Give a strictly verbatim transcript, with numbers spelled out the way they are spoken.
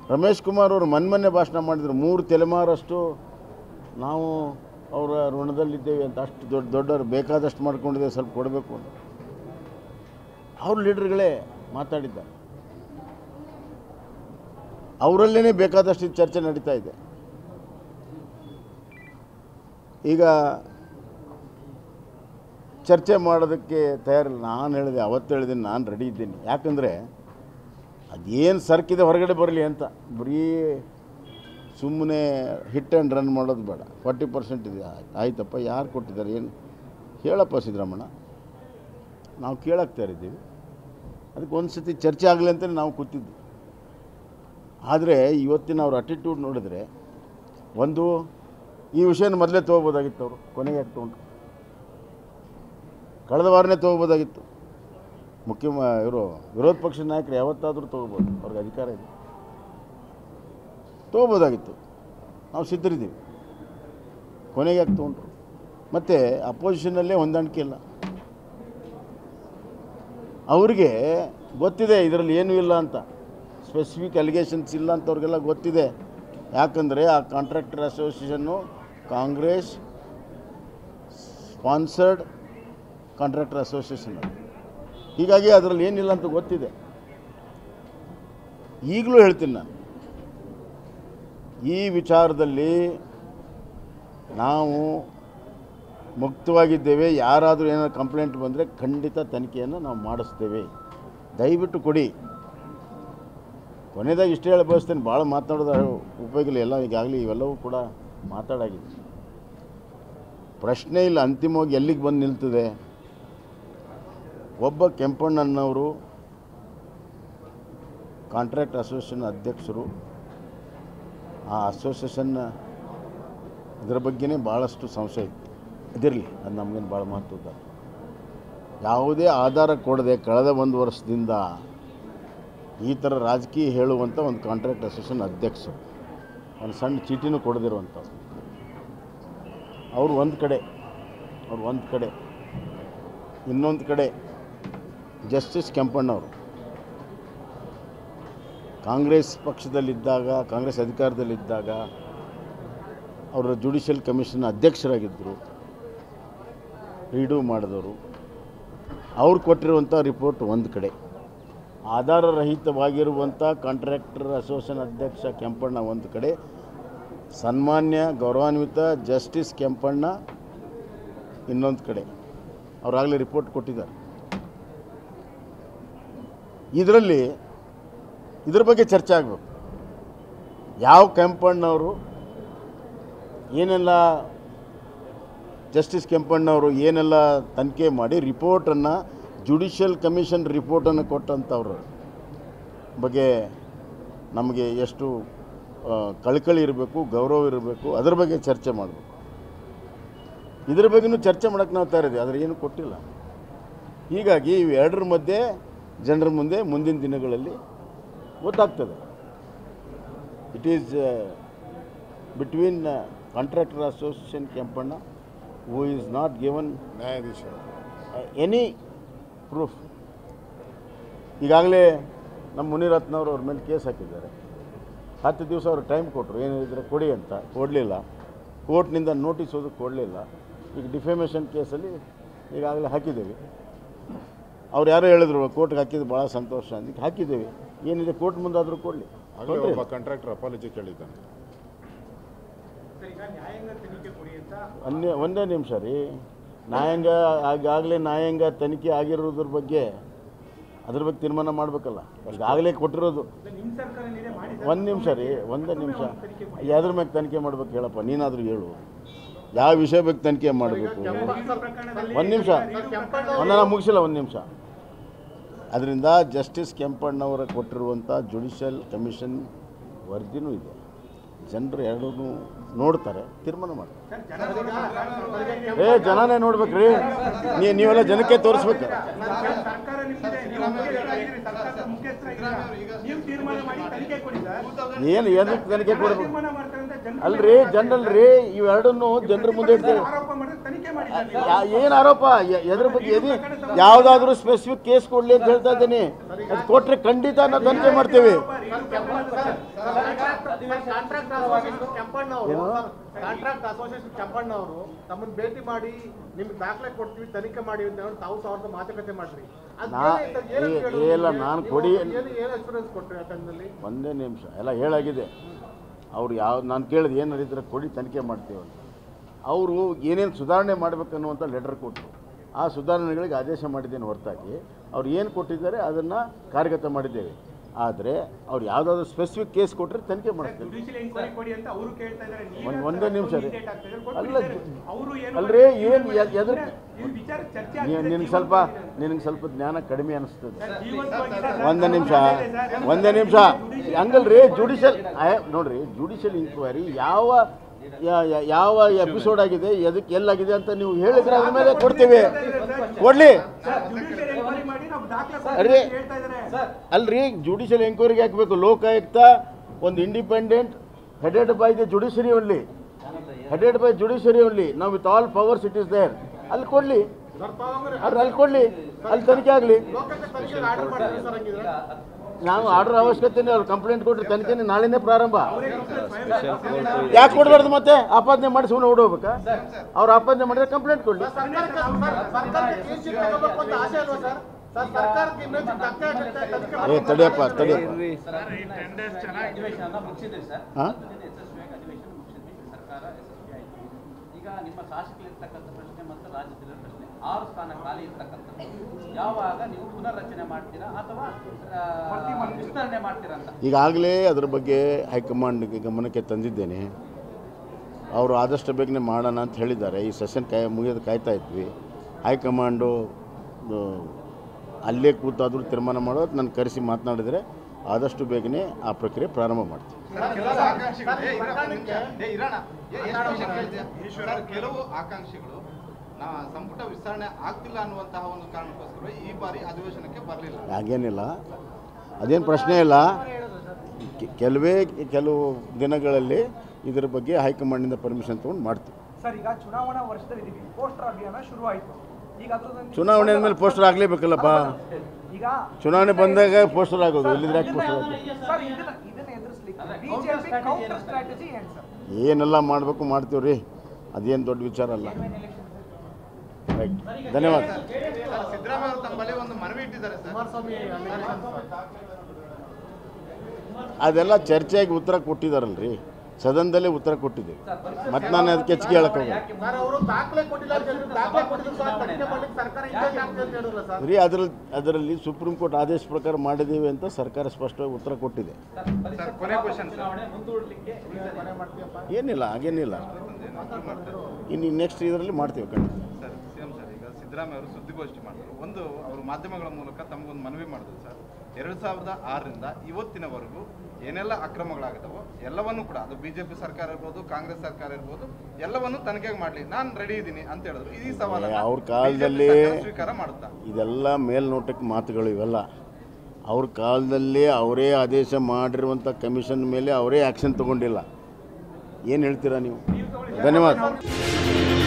ರಮೇಶ್ ಕುಮಾರ್ ಅವರು ಮೊನ್ನೆ ಭಾಷಣ ಮಾಡಿದರು, ಮೂರು ತಲೆಮಾರಷ್ಟು ನಾವು ಅವರ ಋಣದಲ್ಲಿದ್ದೇವೆ ಅಂತ. ಅಷ್ಟು ದೊಡ್ಡ ದೊಡ್ಡವರು ಬೇಕಾದಷ್ಟು ಮಾಡ್ಕೊಂಡಿದ್ದೇವೆ, ಸ್ವಲ್ಪ ಕೊಡಬೇಕು ಅಂತ ಅವ್ರ ಲೀಡರ್ಗಳೇ ಮಾತಾಡಿದ್ದಾರೆ. ಅವರಲ್ಲೇ ಬೇಕಾದಷ್ಟು ಚರ್ಚೆ ನಡೀತಾ ಇದೆ. ಈಗ ಚರ್ಚೆ ಮಾಡೋದಕ್ಕೆ ತಯಾರಿಲ್ಲ. ನಾನು ಹೇಳಿದೆ, ಅವತ್ತು ಹೇಳಿದ್ದೀನಿ, ನಾನು ರೆಡಿ ಇದ್ದೀನಿ. ಯಾಕಂದರೆ ಅದೇನು ಸರ್ಕಿದೆ ಹೊರಗಡೆ ಬರಲಿ ಅಂತ. ಬರೀ ಸುಮ್ಮನೆ ಹಿಟ್ ಆ್ಯಂಡ್ ರನ್ ಮಾಡೋದು ಬೇಡ. ಫಾರ್ಟಿ ಪರ್ಸೆಂಟ್ ಇದೆ, ಆಯ್ತಪ್ಪ, ಯಾರು ಕೊಟ್ಟಿದ್ದಾರೆ, ಏನು ಹೇಳಪ್ಪ ಸಿದ್ದರಾಮಣ್ಣ, ನಾವು ಕೇಳಾಕ್ತಾ ಇದ್ದೀವಿ. ಅದಕ್ಕೆ ಒಂದು ಸತಿ ಚರ್ಚೆ ಆಗಲಿ ಅಂತಲೇ ನಾವು ಕೂತಿದ್ವಿ. ಆದರೆ ಇವತ್ತಿನ ಅವ್ರ ಅಟಿಟ್ಯೂಡ್ ನೋಡಿದ್ರೆ, ಒಂದು ಈ ವಿಷಯನ ಮೊದಲೇ ತೊಗೋಬೋದಾಗಿತ್ತು, ಅವರು ಕೊನೆಗೆ ಯಾಕೆ ತೊಗೊಂಡ್ರು? ಕಳೆದ ವಾರನೇ ತೊಗೋಬೋದಾಗಿತ್ತು. ಮುಖ್ಯ ಇವರು ವಿರೋಧ ಪಕ್ಷದ ನಾಯಕರು ಯಾವತ್ತಾದರೂ ತೊಗೋಬೋದು, ಅವ್ರಿಗೆ ಅಧಿಕಾರ ಇದೆ, ತೊಗೋಬೋದಾಗಿತ್ತು. ನಾವು ಸಿದ್ಧರಿದ್ದೀವಿ. ಕೊನೆಗೆ ಯಾಕೆ ತೊಗೊಂಡ್ರು? ಮತ್ತು ಅಪೋಸಿಷನ್ನಲ್ಲೇ ಹೊಂದಾಣಿಕೆ ಇಲ್ಲ. ಅವ್ರಿಗೆ ಗೊತ್ತಿದೆ ಇದರಲ್ಲಿ ಏನೂ ಇಲ್ಲ ಅಂತ, ಸ್ಪೆಸಿಫಿಕ್ ಅಲಿಗೇಷನ್ಸ್ ಇಲ್ಲ ಅಂತ ಅವ್ರಿಗೆಲ್ಲ ಗೊತ್ತಿದೆ. ಯಾಕಂದರೆ ಆ contractor association Congress sponsored contractor association, ಹೀಗಾಗಿ ಅದರಲ್ಲಿ ಏನಿಲ್ಲ ಅಂತ ಗೊತ್ತಿದೆ. ಈಗಲೂ ಹೇಳ್ತೀನಿ ನಾನು, ಈ ವಿಚಾರದಲ್ಲಿ ನಾವು ಮುಕ್ತವಾಗಿದ್ದೇವೆ. ಯಾರಾದರೂ ಏನಾದ್ರು ಕಂಪ್ಲೇಂಟ್ ಬಂದರೆ ಖಂಡಿತ ತನಿಖೆಯನ್ನು ನಾವು ಮಾಡಿಸ್ತೇವೆ. ದಯವಿಟ್ಟು ಕೊಡಿ. ಕೊನೆಯದಾಗಿ ಇಷ್ಟೇ ಹೇಳಿ ಬಯಸ್ತೇನೆ, ಭಾಳ ಮಾತನಾಡೋದು ಉಪಯೋಗ ಇಲ್ಲ. ಎಲ್ಲ ಈಗಾಗಲೇ ಇವೆಲ್ಲವೂ ಕೂಡ ಮಾತಾಡಾಗಿದೆ. ಪ್ರಶ್ನೆ ಇಲ್ಲ, ಅಂತಿಮವಾಗಿ ಎಲ್ಲಿಗೆ ಬಂದು ನಿಲ್ತದೆ. ಒಬ್ಬ ಕೆಂಪಣ್ಣನವರು ಕಾಂಟ್ರಾಕ್ಟ್ ಅಸೋಸಿಯೇಷನ್ ಅಧ್ಯಕ್ಷರು. ಆ ಅಸೋಸಿಯೇಷನ್ನ ಇದರ ಬಗ್ಗೆನೇ ಭಾಳಷ್ಟು ಸಂಶಯ ಇತ್ತು. ಇದಿರಲಿ, ಅದು ನಮಗೇನು ಭಾಳ ಮಹತ್ವದ. ಯಾವುದೇ ಆಧಾರ ಕೊಡದೆ ಕಳೆದ ಒಂದು ವರ್ಷದಿಂದ ಈ ಥರ ರಾಜಕೀಯ ಹೇಳುವಂಥ ಒಂದು ಕಾಂಟ್ರಾಕ್ಟ್ ಅಸೋಸಿಯೇಷನ್ ಅಧ್ಯಕ್ಷರು, ಒಂದು ಸಣ್ಣ ಚೀಟಿನೂ ಕೊಡದಿರುವಂಥವ್ರು. ಅವರು ಒಂದು ಕಡೆ ಅವ್ರು ಒಂದು ಕಡೆ ಇನ್ನೊಂದು ಕಡೆ ಜಸ್ಟಿಸ್ ಕೆಂಪಣ್ಣವರು ಕಾಂಗ್ರೆಸ್ ಪಕ್ಷದಲ್ಲಿದ್ದಾಗ, ಕಾಂಗ್ರೆಸ್ ಅಧಿಕಾರದಲ್ಲಿದ್ದಾಗ ಅವರ ಜುಡಿಷಿಯಲ್ ಕಮಿಷನ್ ಅಧ್ಯಕ್ಷರಾಗಿದ್ದರು, ರೀಡೂ ಮಾಡಿದವರು. ಅವ್ರು ಕೊಟ್ಟಿರುವಂಥ ರಿಪೋರ್ಟ್ ಒಂದು ಕಡೆ, ಆಧಾರರಹಿತವಾಗಿರುವಂಥ ಕಾಂಟ್ರಾಕ್ಟರ್ ಅಸೋಸಿಯೇಷನ್ ಅಧ್ಯಕ್ಷ ಕೆಂಪಣ್ಣ ಒಂದು ಕಡೆ, ಸನ್ಮಾನ್ಯ ಗೌರವಾನ್ವಿತ ಜಸ್ಟಿಸ್ ಕೆಂಪಣ್ಣ ಇನ್ನೊಂದು ಕಡೆ. ಅವರಾಗಲೇ ರಿಪೋರ್ಟ್ ಕೊಟ್ಟಿದ್ದಾರೆ. ಇದರಲ್ಲಿ ಇದ್ರ ಬಗ್ಗೆ ಚರ್ಚೆ ಆಗಬೇಕು. ಯಾವ ಕೆಂಪಣ್ಣವರು ಏನೆಲ್ಲ, ಜಸ್ಟಿಸ್ ಕೆಂಪಣ್ಣವರು ಏನೆಲ್ಲ ತನಿಖೆ ಮಾಡಿ ರಿಪೋರ್ಟನ್ನು, ಜುಡಿಷಿಯಲ್ ಕಮಿಷನ್ ರಿಪೋರ್ಟನ್ನು ಕೊಟ್ಟಂಥವ್ರ ಬಗ್ಗೆ ನಮಗೆ ಎಷ್ಟು ಕಳಕಳಿ ಇರಬೇಕು, ಗೌರವ ಇರಬೇಕು, ಅದರ ಬಗ್ಗೆ ಚರ್ಚೆ ಮಾಡಬೇಕು. ಇದ್ರ ಬಗ್ಗೆನೂ ಚರ್ಚೆ ಮಾಡೋಕ್ಕೆ ನಾವು ತಯಾರಿದ್ದೀವಿ, ಆದರೆ ಏನು ಕೊಟ್ಟಿಲ್ಲ. ಹೀಗಾಗಿ ಇವೆರಡರ ಮಧ್ಯೆ ಜನರ ಮುಂದೆ ಮುಂದಿನ ದಿನಗಳಲ್ಲಿ ಗೊತ್ತಾಗ್ತದೆ. It is between contractor association Kempanna who is not given ನ್ಯಾಯಾಧೀಶ ಎನಿ ಪ್ರೂಫ್. ಈಗಾಗಲೇ ನಮ್ಮ ಮುನಿರತ್ನವರು ಅವ್ರ ಮೇಲೆ ಕೇಸ್ ಹಾಕಿದ್ದಾರೆ. ಹತ್ತು ದಿವಸ ಅವ್ರು ಟೈಮ್ ಕೊಟ್ಟರು, ಏನಿದ್ರೆ ಕೊಡಿ ಅಂತ, ಕೊಡಲಿಲ್ಲ. ಕೋರ್ಟ್ನಿಂದ ನೋಟಿಸ್ ಹೋದಕ್ಕೆ ಕೊಡಲಿಲ್ಲ. ಈಗ ಡಿಫೆಮೇಷನ್ ಕೇಸಲ್ಲಿ ಈಗಾಗಲೇ ಹಾಕಿದ್ದೇವೆ. ಅವ್ರು ಯಾರೋ ಹೇಳಿದ್ರು ಕೋರ್ಟ್ಗೆ ಹಾಕಿದ್ದು ಭಾಳ ಸಂತೋಷ ಅಂತ ಹಾಕಿದ್ದೇವೆ. ಏನಿದೆ ಕೋರ್ಟ್ ಮುಂದಾದರೂ ಕೊಡಲಿ. ಒಬ್ಬ ಕಾಂಟ್ರಾಕ್ಟರ್ ಅಪಾಲಜಿ ಕೇಳಿದ್ದಾನೆ. ಒಂದೇ ಒಂದೇ ನಿಮಿಷ ರೀ, ನ್ಯಾಯಾಂಗ ಆಗಾಗಲೇ ನ್ಯಾಯಾಂಗ ತನಿಖೆ ಆಗಿರೋದ್ರ ಬಗ್ಗೆ ಅದ್ರ ಬಗ್ಗೆ ತೀರ್ಮಾನ ಮಾಡಬೇಕಲ್ಲ. ಈಗಾಗಲೇ ಕೊಟ್ಟಿರೋದು. ಒಂದು ನಿಮಿಷ ರೀ, ಒಂದೇ ನಿಮಿಷ. ಯಾವ್ದ್ರ ಮೇಲೆ ತನಿಖೆ ಮಾಡ್ಬೇಕು ಹೇಳಪ್ಪ, ನೀನಾದರೂ ಹೇಳು. ಯಾವ ವಿಷಯ ಬಗ್ಗೆ ತನಿಖೆ ಮಾಡಬೇಕು? ಒಂದು ನಿಮಿಷ, ಒಂದನ ಮುಗಿಸಿಲ್ಲ, ಒಂದು ನಿಮಿಷ. ಅದರಿಂದ ಜಸ್ಟಿಸ್ ಕೆಂಪಣ್ಣವರ ಕೊಟ್ಟಿರುವಂಥ ಜುಡಿಷಿಯಲ್ ಕಮಿಷನ್ ವರದಿನೂ ಇದೆ. ಜನರು ಎರಡೂ ನೋಡ್ತಾರೆ, ತೀರ್ಮಾನ ಮಾಡ್ತಾರೆ. ಏ ಜನನೇ ನೋಡ್ಬೇಕ್ರಿ, ನೀ ನೀವೆಲ್ಲ ಜನಕ್ಕೆ ತೋರಿಸ್ಬೇಕು. ಏನು ಏನಕ್ಕೆ ತನಿಖೆ ಕೊಡಬೇಕು ಅಲ್ರಿ? ಜನರಲ್ರಿ ಇವೆರಡನ್ನು ಜನರ ಮುಂದೆ ಇಡ್ತೇವೆ. ಏನು ಆರೋಪ? ಎದ್ರ ಬಗ್ಗೆ ಎದಿ ಯಾವುದಾದ್ರೂ ಸ್ಪೆಸಿಫಿಕ್ ಕೇಸ್ ಕೊಡಲಿ ಅಂತ ಹೇಳ್ತಾ ಇದ್ದೀನಿ. ಅದು ಕೊಟ್ಟರೆ ಖಂಡಿತ ನಾವು ತನಿಖೆ ಮಾಡ್ತೀವಿ. ಕಾಂಟ್ರಾಕ್ಟ್ ಅಸೋಸಿಯೇಷನ್ ಕೆಂಪಣ್ಣವರು ತಮ್ಮನ್ನು ಭೇಟಿ ಮಾಡಿ ನಿಮ್ಗೆ ದಾಖಲೆ ಕೊಡ್ತೀವಿ, ತನಿಖೆ ಮಾಡಿ ಅಂತ ತಾವು ಸಾವಿರದ ಮಾತುಕತೆ ಮಾಡ್ರಿ. ಇಲ್ಲ ನಾನು ಕೊಡಿ ಎಕ್ಸ್ಪೀರಿಯನ್ಸ್ ಕೊಟ್ರಿ ಆ ಟೈಮ್ನಲ್ಲಿ? ಒಂದೇ ನಿಮಿಷ ಎಲ್ಲ ಹೇಳಾಗಿದೆ. ಅವ್ರು ಯಾವ ನಾನು ಕೇಳಿದೆ ಏನು ನಡೀತಾರೆ ಕೊಡಿ ತನಿಖೆ ಮಾಡ್ತೀವಿ ಅಂತ. ಅವರು ಏನೇನು ಸುಧಾರಣೆ ಮಾಡಬೇಕನ್ನುವಂಥ ಲೆಟರ್ ಕೊಟ್ಟರು. ಆ ಸುಧಾರಣೆಗಳಿಗೆ ಆದೇಶ ಮಾಡಿದ್ದೇನೆ ಹೊರತಾಗಿ ಅವ್ರು ಏನು ಕೊಟ್ಟಿದ್ದಾರೆ ಅದನ್ನು ಕಾರ್ಯಗತ ಮಾಡಿದ್ದೇವೆ. ಆದರೆ ಅವ್ರು ಯಾವುದಾದ್ರು ಸ್ಪೆಸಿಫಿಕ್ ಕೇಸ್ ಕೊಟ್ಟರೆ ತನಿಖೆ ಮಾಡ್ತೀವಿ. ಒಂದು ಒಂದೇ ನಿಮಿಷ ರೀ. ಅಲ್ಲ ಅಲ್ರಿ ಏನು ಎದ್ರ ನಿನಗೆ ಸ್ವಲ್ಪ ನಿನಗೆ ಸ್ವಲ್ಪ ಜ್ಞಾನ ಕಡಿಮೆ ಅನಿಸ್ತದೆ. ಒಂದೇ ನಿಮಿಷ ಒಂದೇ ನಿಮಿಷ ಹಂಗಲ್ರಿ. ಜುಡಿಷಿಯಲ್ ನೋಡ್ರಿ, ಜುಡಿಷಿಯಲ್ ಇನ್ಕ್ವೈರಿ ಯಾವ ಯಾವ ಎಪಿಸೋಡ್ ಆಗಿದೆ, ಎದಕ್ಕೆ ಎಲ್ಲಾಗಿದೆ ಅಂತ ನೀವು ಹೇಳಿದ್ರೆ ಅದ್ರ ಮೇಲೆ ಕೊಡ್ತೀವಿ. ಕೊಡ್ಲಿ ಅಲ್ರಿ ಅಲ್ರಿ ಜುಡಿಷಿಯಲ್ ಎಂಕ್ವೈರಿಗೆ ಹಾಕಬೇಕು. ಲೋಕಾಯುಕ್ತ ಒಂದು independent headed by the judiciary only, headed by judiciary only. ನಾವು with all powers it is there. ಅಲ್ಲಿ ಕೊಡ್ಲಿ, ಅವ್ರು ಅಲ್ಲಿ ಕೊಡ್ಲಿ, ಅಲ್ಲಿ ತನಿಖೆ ಆಗಲಿ. ನಾವು ಆರ್ಡರ್ ಅವಶ್ಯಕತೆ ಅವ್ರು ಕಂಪ್ಲೇಂಟ್ ಕೊಟ್ಟರೆ ತನಿಖೆ ನಾಳೆನೇ ಪ್ರಾರಂಭ. ಯಾಕೆ ಕೊಡಬಾರ್ದು? ಮತ್ತೆ ಆಪಾದನೆ ಮಾಡಿ ಸುಮ್ಮನೆ ಓಡೋಗ್ಬೇಕಾ? ಅವ್ರು ಆಪಾದನೆ ಮಾಡಿದ್ರೆ ಕಂಪ್ಲೇಂಟ್ ಕೊಡಲಿ. ಏ ತಡಿಯಪ್ಪ ತಡಿಯಪ್ಪ. ಹಾಂ ಈಗ ನಿಮ್ಮ ಶಾಸಕರಿರ್ತಕ್ಕಂಥ ಪ್ರಶ್ನೆ ಮತ್ತು ರಾಜ್ಯದ ಪ್ರಶ್ನೆ, ಆರು ಸ್ಥಾನ ಖಾಲಿ ಇರ್ತಕ್ಕಂಥದ್ದು ಯಾವಾಗ ನೀವು ಪುನರ್ರಚನೆ ಮಾಡ್ತೀರಾ ಅಥವಾ ವಿಸ್ತರಣೆ ಮಾಡ್ತೀರಾ ಅಂತ ಈಗಾಗಲೇ ಅದ್ರ ಬಗ್ಗೆ ಹೈಕಮಾಂಡ್ಗೆ ಗಮನಕ್ಕೆ ತಂದಿದ್ದೇನೆ. ಅವರು ಆದಷ್ಟು ಬೇಗನೆ ಮಾಡೋಣ ಅಂತ ಹೇಳಿದ್ದಾರೆ. ಈ ಸೆಷನ್ ಕಾಯ ಮುಗಿಯೋದು ಕಾಯ್ತಾ ಇದ್ವಿ. ಹೈಕಮಾಂಡು ಅಲ್ಲೇ ಕೂತಾದರೂ ತೀರ್ಮಾನ ಮಾಡೋದು ನನ್ನ ಕರೆಸಿ ಮಾತನಾಡಿದರೆ ಆದಷ್ಟು ಬೇಗನೆ ಆ ಪ್ರಕ್ರಿಯೆ ಪ್ರಾರಂಭ ಮಾಡ್ತೀವಿ. ಕೆಲವು ಆಕಾಂಕ್ಷಿಗಳು ಸಂಪುಟ ವಿಸ್ತರಣೆ ಆಗ್ತಿಲ್ಲ ಅನ್ನುವಂತಹ ಒಂದು ಕಾರಣಕ್ಕೋಸ್ಕರ ಈ ಬಾರಿ ಅಧಿವೇಶನಕ್ಕೆ ಬರಲಿಲ್ಲ. ಹಾಗೇನಿಲ್ಲ, ಅದೇನು ಪ್ರಶ್ನೆ ಇಲ್ಲ. ಕೆಲವೇ ಕೆಲವು ದಿನಗಳಲ್ಲಿ ಇದರ ಬಗ್ಗೆ ಹೈಕಮಾಂಡಿಂದ ಪರ್ಮಿಷನ್ ತೊಗೊಂಡು ಮಾಡ್ತೀವಿ. ಸರ್, ಈಗ ಚುನಾವಣಾ ವರ್ಷದಲ್ಲಿ ಪೋಸ್ಟರ್ ಅಭಿಯಾನ ಶುರುವಾಯಿತು. ಈಗ ಚುನಾವಣೆ ಮೇಲೆ ಪೋಸ್ಟರ್ ಆಗಲೇಬೇಕಲ್ಲಪ್ಪ. ಈಗ ಚುನಾವಣೆ ಬಂದಾಗ ಪೋಸ್ಟರ್ ಆಗೋದು, ಇಲ್ಲಿದ್ರೆ ಯಾಕೆ ಪೋಸ್ಟರ್ ಆಗೋದು? ಏನೆಲ್ಲ ಮಾಡಬೇಕು ಮಾಡ್ತೀವಿ ರೀ, ಅದೇನು ದೊಡ್ಡ ವಿಚಾರ ಅಲ್ಲ. ರೈಟ್, ಧನ್ಯವಾದ. ಸಿದ್ದರಾಮಯ್ಯ ಅವರು ತಮ್ಮಲ್ಲಿ ಒಂದು ಮನವಿ ಇಟ್ಟಿದ್ದಾರೆ ಅದೆಲ್ಲ ಚರ್ಚೆಯಾಗಿ ಉತ್ತರ ಕೊಟ್ಟಿದ್ದಾರಲ್ರಿ, ಸದನದಲ್ಲೇ ಉತ್ತರ ಕೊಟ್ಟಿದ್ದೀವಿ. ಮತ್ತೆ ನಾನು ಅದಕ್ಕೆ ಹೆಚ್ಚಿಗೆ ಹೇಳಕ್ಕೆ ಹೋಗಲ್ಲ ರೀ. ಅದರಲ್ಲಿ ಅದರಲ್ಲಿ ಸುಪ್ರೀಂ ಕೋರ್ಟ್ ಆದೇಶ ಪ್ರಕಾರ ಮಾಡಿದ್ದೀವಿ ಅಂತ ಸರ್ಕಾರ ಸ್ಪಷ್ಟವಾಗಿ ಉತ್ತರ ಕೊಟ್ಟಿದೆ. ಏನಿಲ್ಲ, ಹಾಗೇನಿಲ್ಲ. ಇನ್ನು ನೆಕ್ಸ್ಟ್ ಇದರಲ್ಲಿ ಮಾಡ್ತೀವಿ ಖಂಡಿತ. ಸರ್, ಸಿಎಂ ಸರ್, ಈಗ ಸಿದ್ದರಾಮಯ್ಯ ಅವರು ಸುದ್ದಿಗೋಷ್ಠಿ ಮಾಡಿದ್ರು. ಒಂದು ಅವರು ಮಾಧ್ಯಮಗಳ ಮೂಲಕ ತಮಗೊಂದು ಮನವಿ ಮಾಡಿದ್ರು ಸರ್. ಎರಡು ಸಾವಿರದ ಆರರಿಂದ ಇವತ್ತಿನವರೆಗೂ ಏನೆಲ್ಲ ಅಕ್ರಮಗಳಾಗಿದ್ದಾವೋ ಎಲ್ಲವನ್ನೂ ಕೂಡ, ಅದು ಬಿಜೆಪಿ ಸರ್ಕಾರ ಇರ್ಬೋದು, ಕಾಂಗ್ರೆಸ್ ಸರ್ಕಾರ ಇರ್ಬೋದು, ಎಲ್ಲವನ್ನೂ ತನಿಖೆ ಮಾಡಲಿ, ನಾನು ರೆಡಿ ಇದ್ದೀನಿ ಅಂತ ಹೇಳಿದ್ರು. ಈ ಸವಾಲು ಅವ್ರ ಕಾಲದಲ್ಲಿ ಸ್ವೀಕಾರ ಮಾಡುತ್ತಾ? ಇದೆಲ್ಲ ಮೇಲ್ನೋಟಕ್ಕೆ ಮಾತುಗಳು ಇವೆಲ್ಲ. ಅವ್ರ ಕಾಲದಲ್ಲಿ ಅವರೇ ಆದೇಶ ಮಾಡಿರುವಂಥ ಕಮಿಷನ್ ಮೇಲೆ ಅವರೇ ಆ್ಯಕ್ಷನ್ ತಗೊಂಡಿಲ್ಲ. ಏನು ಹೇಳ್ತೀರಾ ನೀವು? ಧನ್ಯವಾದ.